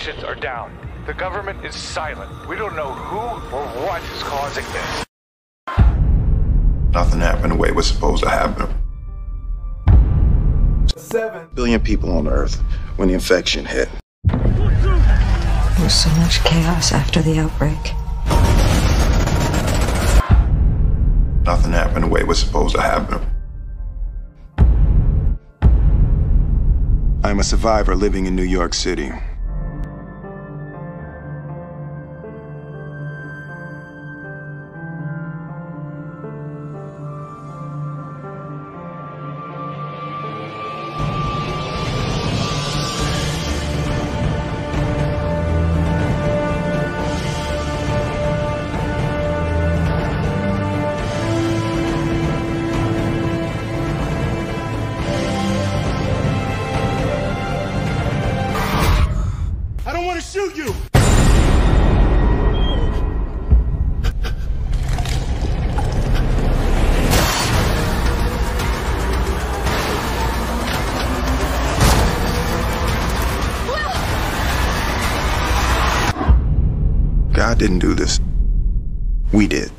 stations are down. The government is silent. We don't know who or what is causing this. Nothing happened the way it was supposed to happen. 7 billion people on Earth when the infection hit. There was so much chaos after the outbreak. Nothing happened the way it was supposed to happen. I'm a survivor living in New York City. I don't want to shoot you! God didn't do this. We did.